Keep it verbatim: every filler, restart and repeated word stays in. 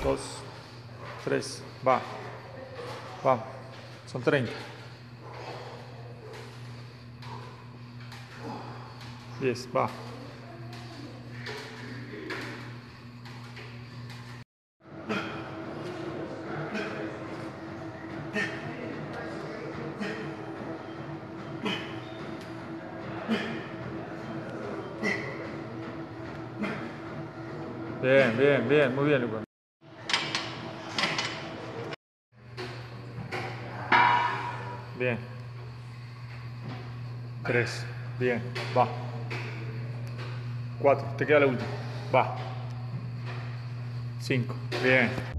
dos, tres, va. Va. Son treinta. diez, va. Bien, bien, bien, muy bien, Lucas. Bien. Tres, bien, va. Cuatro, te queda la última. Va. Cinco, bien.